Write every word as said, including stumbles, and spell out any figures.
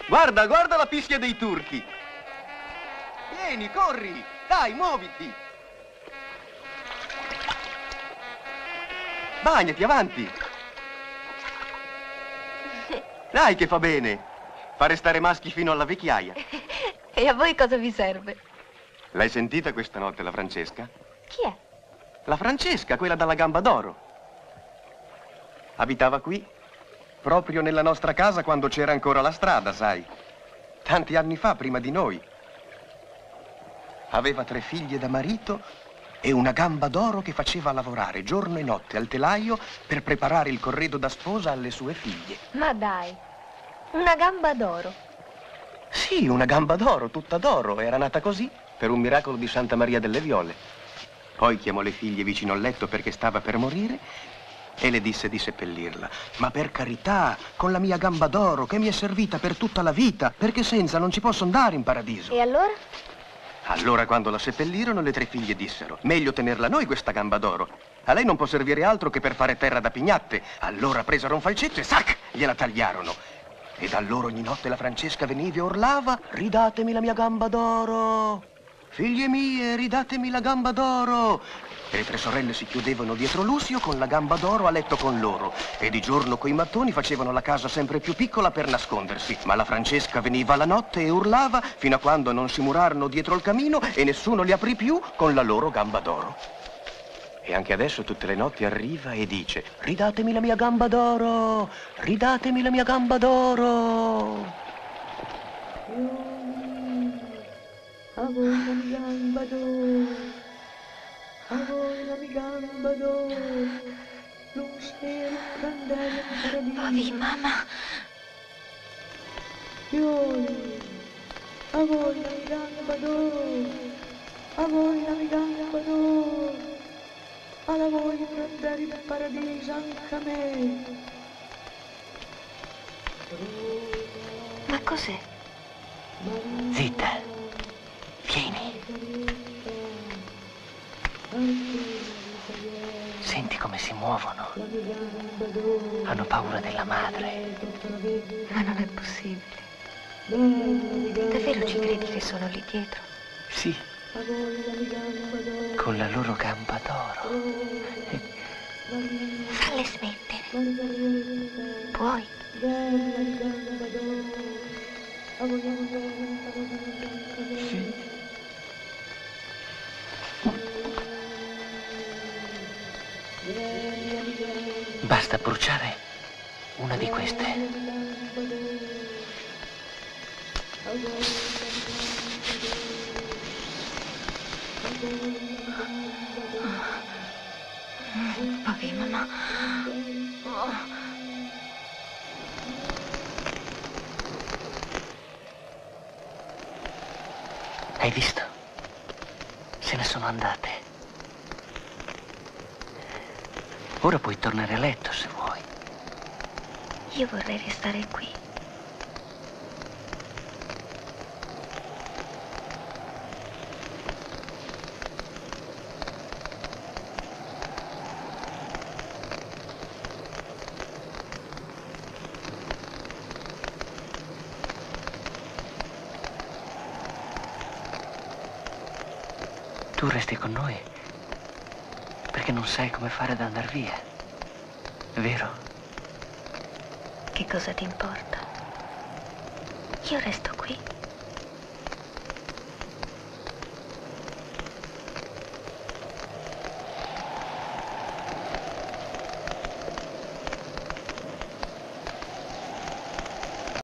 Guarda, guarda la fischia dei turchi. Vieni, corri. Dai, muoviti. Bagnati, avanti. Dai, che fa bene. Fa restare maschi fino alla vecchiaia. E a voi cosa vi serve? L'hai sentita questa notte la Francesca? Chi è? La Francesca, quella dalla gamba d'oro. Abitava qui, proprio nella nostra casa quando c'era ancora la strada, sai. Tanti anni fa, prima di noi. Aveva tre figlie da marito e una gamba d'oro che faceva lavorare giorno e notte al telaio per preparare il corredo da sposa alle sue figlie. Ma dai, una gamba d'oro. Sì, una gamba d'oro, tutta d'oro. Era nata così, per un miracolo di Santa Maria delle Viole. Poi chiamò le figlie vicino al letto perché stava per morire e le disse di seppellirla. Ma per carità, con la mia gamba d'oro che mi è servita per tutta la vita, perché senza non ci posso andare in paradiso. E allora? Allora, quando la seppellirono, le tre figlie dissero: meglio tenerla noi questa gamba d'oro. A lei non può servire altro che per fare terra da pignatte. Allora presero un falcetto e sac, gliela tagliarono. E da allora ogni notte la Francesca veniva e urlava: ridatemi la mia gamba d'oro. Figlie mie, ridatemi la gamba d'oro. E le tre sorelle si chiudevano dietro l'uscio con la gamba d'oro a letto con loro. E di giorno coi mattoni facevano la casa sempre più piccola per nascondersi. Ma la Francesca veniva la notte e urlava fino a quando non si murarono dietro il camino e nessuno li aprì più con la loro gamba d'oro. E anche adesso tutte le notti arriva e dice: ridatemi la mia gamba d'oro, ridatemi la mia gamba d'oro. A voi la mia gamba d'oro, a voi la mia gamba d'oro, non spero andare in paradiso. Bobby, mamma. Fiori, a voi la mia gamba d'oro, a voi la mia gamba d'oro, alla voglio andare in paradiso anche a me. Ma cos'è? Zitta. Vieni. Senti come si muovono. Hanno paura della madre. Ma non è possibile. Davvero ci credi che sono lì dietro? Sì. Con la loro gamba d'oro. Falle smettere. Puoi? Sì. Basta bruciare una di queste. Bobby, mamma. Oh. Hai visto? Se ne sono andate. Ora puoi tornare a letto se vuoi. Io vorrei restare qui. Tu resti con noi perché non sai come fare ad andar via, vero? Che cosa ti importa? Io resto qui.